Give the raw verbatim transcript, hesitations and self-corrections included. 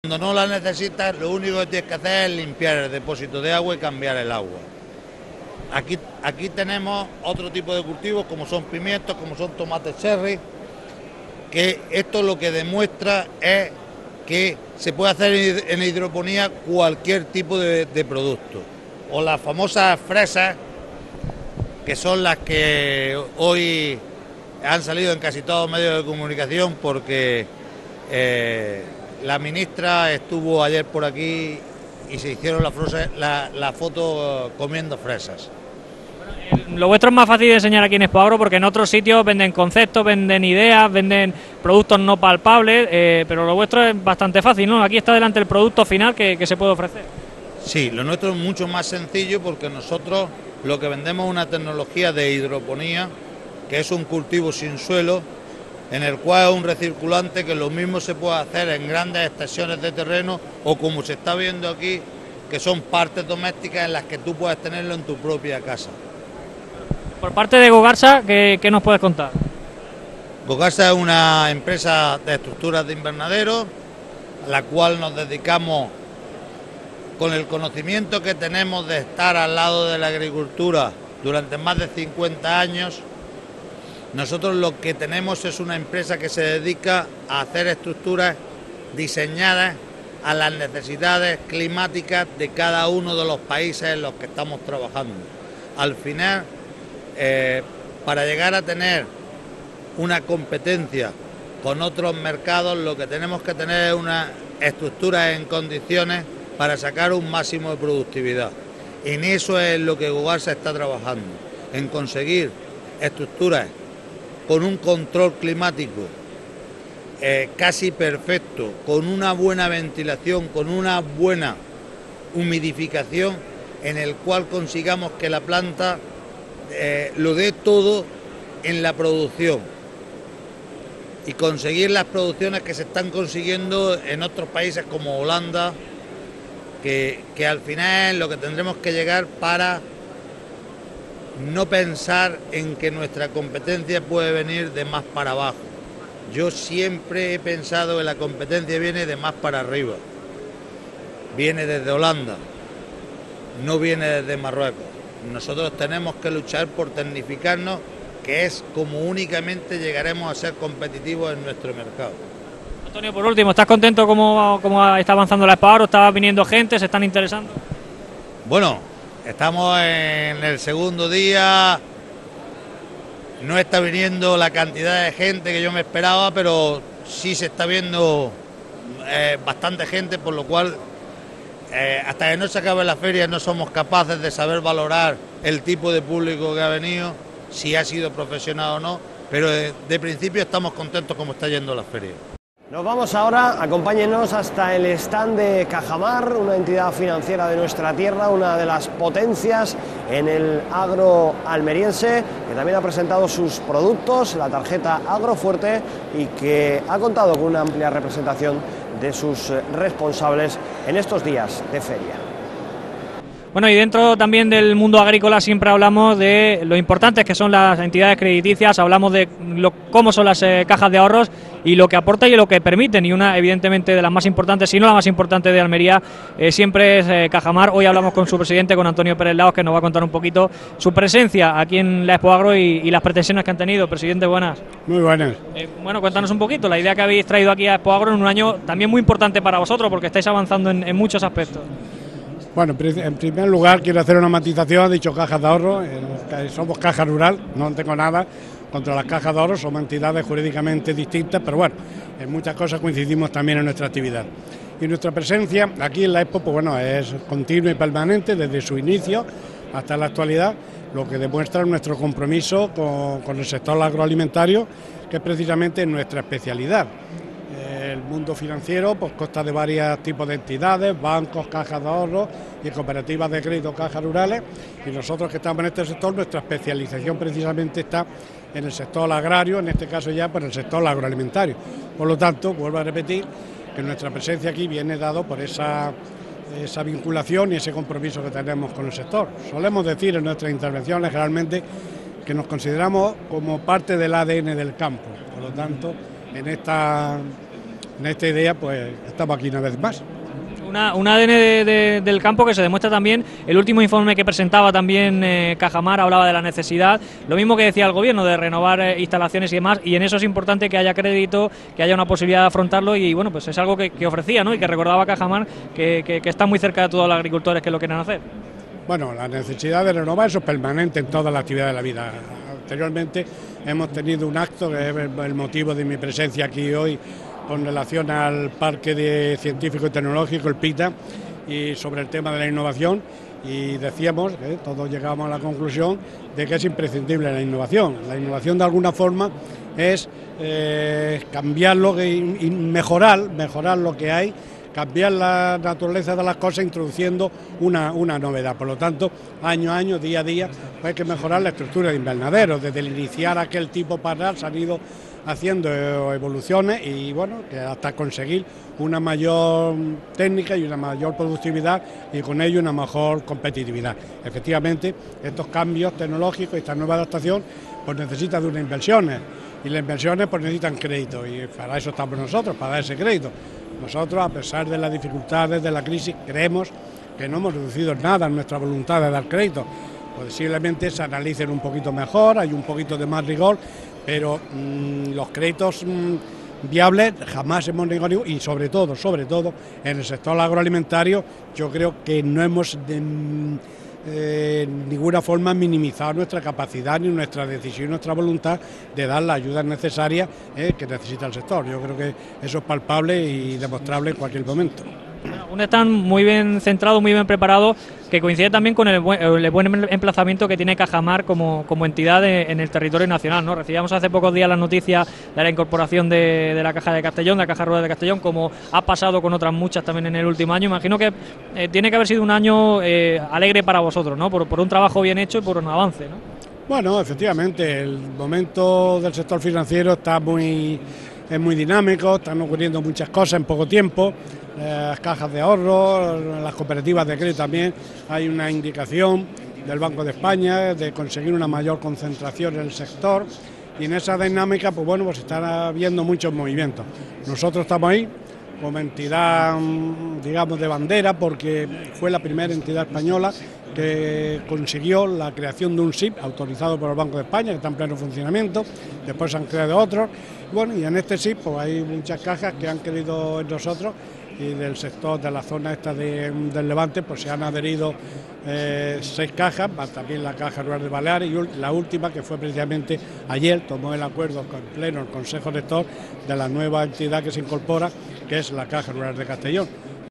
Cuando no la necesitas, lo único que tienes que hacer es limpiar el depósito de agua y cambiar el agua. Aquí, aquí tenemos otro tipo de cultivos, como son pimientos, como son tomates cherry, que esto lo que demuestra es que se puede hacer en hidroponía cualquier tipo de, de producto. O las famosas fresas, que son las que hoy han salido en casi todos los medios de comunicación, porque eh, la ministra estuvo ayer por aquí y se hicieron la, fruse, la, la foto comiendo fresas. Lo vuestro es más fácil de enseñar aquí en Expoagro, porque en otros sitios venden conceptos, venden ideas, venden productos no palpables, eh, pero lo vuestro es bastante fácil, ¿no? Aquí está delante el producto final que, que se puede ofrecer. Sí, lo nuestro es mucho más sencillo, porque nosotros lo que vendemos es una tecnología de hidroponía, que es un cultivo sin suelo, en el cual es un recirculante que lo mismo se puede hacer en grandes extensiones de terreno o, como se está viendo aquí, que son partes domésticas en las que tú puedes tenerlo en tu propia casa. Por parte de Gogarsa, ¿qué, qué nos puedes contar? Gogarsa es una empresa de estructuras de invernadero, a la cual nos dedicamos con el conocimiento que tenemos de estar al lado de la agricultura durante más de cincuenta años. Nosotros lo que tenemos es una empresa que se dedica a hacer estructuras diseñadas a las necesidades climáticas de cada uno de los países en los que estamos trabajando. Al final, eh, para llegar a tener una competencia con otros mercados, lo que tenemos que tener es una estructura en condiciones para sacar un máximo de productividad. En eso es lo que Gogarsa está trabajando, en conseguir estructuras con un control climático eh, casi perfecto, con una buena ventilación, con una buena humidificación, en el cual consigamos que la planta eh, lo dé todo en la producción y conseguir las producciones que se están consiguiendo en otros países como Holanda, que, que al final es lo que tendremos que llegar para no pensar en que nuestra competencia puede venir de más para abajo. Yo siempre he pensado que la competencia viene de más para arriba. Viene desde Holanda, no viene desde Marruecos. Nosotros tenemos que luchar por tecnificarnos, que es como únicamente llegaremos a ser competitivos en nuestro mercado. Antonio, por último, ¿estás contento cómo, cómo está avanzando la Expoagro? ¿Está viniendo gente? ¿Se están interesando? Bueno, estamos en el segundo día, no está viniendo la cantidad de gente que yo me esperaba, pero sí se está viendo eh, bastante gente, por lo cual eh, hasta que no se acabe la feria no somos capaces de saber valorar el tipo de público que ha venido, si ha sido profesional o no, pero de, de principio estamos contentos como está yendo la feria. Nos vamos ahora, acompáñenos hasta el stand de Cajamar, una entidad financiera de nuestra tierra, una de las potencias en el agro almeriense, que también ha presentado sus productos, la tarjeta Agrofuerte, y que ha contado con una amplia representación de sus responsables en estos días de feria. Bueno, y dentro también del mundo agrícola siempre hablamos de lo importantes que son las entidades crediticias, hablamos de lo, cómo son las eh, cajas de ahorros y lo que aportan y lo que permiten, y una evidentemente de las más importantes, si no la más importante de Almería, eh, siempre es eh, Cajamar. Hoy hablamos con su presidente, con Antonio Pérez Laos, que nos va a contar un poquito su presencia aquí en la Expoagro y, y las pretensiones que han tenido. Presidente, buenas. Muy buenas. Eh, bueno, cuéntanos un poquito la idea que habéis traído aquí a Expoagro en un año también muy importante para vosotros, porque estáis avanzando en, en muchos aspectos. Bueno, en primer lugar quiero hacer una matización, he dicho cajas de ahorro, eh, somos caja rural, no tengo nada contra las cajas de ahorro, somos entidades jurídicamente distintas, pero bueno, en muchas cosas coincidimos también en nuestra actividad. Y nuestra presencia aquí en la Expo, pues bueno, es continua y permanente desde su inicio hasta la actualidad, lo que demuestra nuestro compromiso con, con el sector agroalimentario, que es precisamente nuestra especialidad. El mundo financiero pues consta de varios tipos de entidades, bancos, cajas de ahorro y cooperativas de crédito, cajas rurales, y nosotros que estamos en este sector, nuestra especialización precisamente está en el sector agrario, en este caso ya por el sector agroalimentario. Por lo tanto, vuelvo a repetir que nuestra presencia aquí viene dado por esa, esa vinculación y ese compromiso que tenemos con el sector. Solemos decir en nuestras intervenciones generalmente que nos consideramos como parte del A D N del campo, por lo tanto, en esta en esta idea pues estamos aquí una vez más. Una, un A D N de, de, del campo que se demuestra también. El último informe que presentaba también eh, Cajamar hablaba de la necesidad, lo mismo que decía el gobierno, de renovar eh, instalaciones y demás, y en eso es importante que haya crédito, que haya una posibilidad de afrontarlo, y bueno, pues es algo que, que ofrecía, ¿no? Y que recordaba Cajamar que, que, que está muy cerca de todos los agricultores que lo quieren hacer. Bueno, la necesidad de renovar eso es permanente en todas las actividades de la vida. Anteriormente hemos tenido un acto que es el motivo de mi presencia aquí hoy, con relación al Parque de Científico y Tecnológico, el PITA, y sobre el tema de la innovación, y decíamos, eh, todos llegamos a la conclusión de que es imprescindible la innovación. La innovación de alguna forma es eh, cambiarlo y mejorar, mejorar lo que hay, cambiar la naturaleza de las cosas introduciendo una, una novedad. Por lo tanto, año a año, día a día, pues hay que mejorar la estructura de invernaderos. Desde el iniciar aquel tipo parral se han ido haciendo evoluciones y bueno, que hasta conseguir una mayor técnica y una mayor productividad y con ello una mejor competitividad. Efectivamente, estos cambios tecnológicos, esta nueva adaptación, pues necesitan de unas inversiones y las inversiones pues necesitan crédito y para eso estamos nosotros, para dar ese crédito. Nosotros, a pesar de las dificultades de la crisis, creemos que no hemos reducido nada en nuestra voluntad de dar crédito. Posiblemente se analicen un poquito mejor, hay un poquito de más rigor, pero mmm, los créditos mmm, viables jamás hemos negado, y sobre todo, sobre todo en el sector agroalimentario, yo creo que no hemos de eh, ninguna forma minimizado nuestra capacidad, ni nuestra decisión, nuestra voluntad de dar las ayudas necesarias eh, que necesita el sector. Yo creo que eso es palpable y demostrable en cualquier momento. Un stand muy bien centrado, muy bien preparado, que coincide también con el buen, el buen emplazamiento que tiene Cajamar como, como entidad de, en el territorio nacional, ¿no? Recibíamos hace pocos días las noticias de la incorporación de, de la Caja de Castellón, de la Caja Rural de Castellón, como ha pasado con otras muchas también en el último año. Imagino que eh, tiene que haber sido un año eh, alegre para vosotros, ¿no? Por, por un trabajo bien hecho y por un avance, ¿no? Bueno, efectivamente, el momento del sector financiero está muy, es muy dinámico, están ocurriendo muchas cosas en poco tiempo. Las cajas de ahorro, las cooperativas de crédito también, hay una indicación del Banco de España de conseguir una mayor concentración en el sector y en esa dinámica, pues bueno, pues están habiendo muchos movimientos. Nosotros estamos ahí como entidad, digamos, de bandera, porque fue la primera entidad española que consiguió la creación de un S I P autorizado por el Banco de España, que está en pleno funcionamiento. Después se han creado otros. Bueno, y en este S I P pues hay muchas cajas que han querido en nosotros, y del sector de la zona esta de, del Levante pues se han adherido eh, seis cajas, más también la Caja Rural de Baleares, y la última, que fue precisamente ayer, tomó el acuerdo con pleno el Consejo Rector de la nueva entidad que se incorpora, que es la Caja Rural de Castellón.